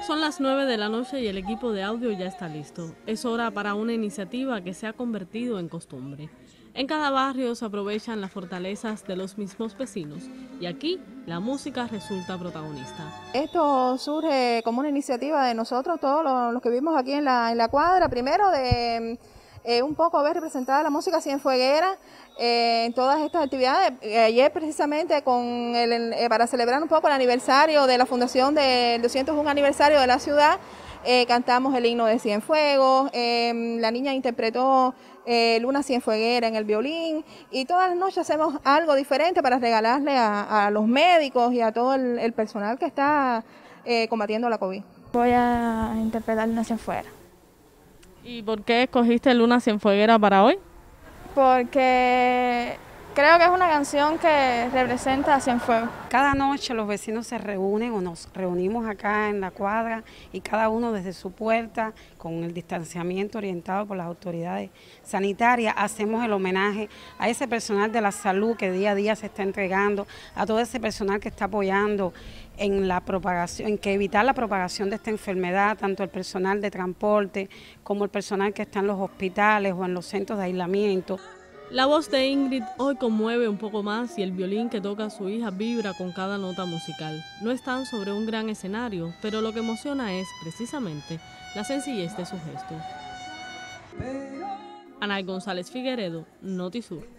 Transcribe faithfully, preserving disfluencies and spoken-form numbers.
Son las nueve de la noche y el equipo de audio ya está listo. Es hora para una iniciativa que se ha convertido en costumbre. En cada barrio se aprovechan las fortalezas de los mismos vecinos y aquí la música resulta protagonista. Esto surge como una iniciativa de nosotros, todos los, los que vivimos aquí en la, en la cuadra, primero de eh, un poco ver representada la música cienfueguera eh, en todas estas actividades. Eh, ayer precisamente con el, eh, para celebrar un poco el aniversario de la fundación del doscientos uno aniversario de la ciudad, Eh, cantamos el himno de Cienfuegos, eh, la niña interpretó eh, Luna Cienfueguera en el violín y todas las noches hacemos algo diferente para regalarle a, a los médicos y a todo el, el personal que está eh, combatiendo la COVID. Voy a interpretar Luna Cienfuegera. ¿Y por qué escogiste Luna Cienfueguera para hoy? Porque creo que es una canción que representa a Cienfuegos. Cada noche los vecinos se reúnen o nos reunimos acá en la cuadra y cada uno desde su puerta, con el distanciamiento orientado por las autoridades sanitarias, hacemos el homenaje a ese personal de la salud que día a día se está entregando, a todo ese personal que está apoyando en la propagación, en que evitar la propagación de esta enfermedad, tanto el personal de transporte como el personal que está en los hospitales o en los centros de aislamiento. La voz de Ingrid hoy conmueve un poco más y el violín que toca su hija vibra con cada nota musical. No están sobre un gran escenario, pero lo que emociona es, precisamente, la sencillez de su gesto. Anay González Figueredo, Notisur.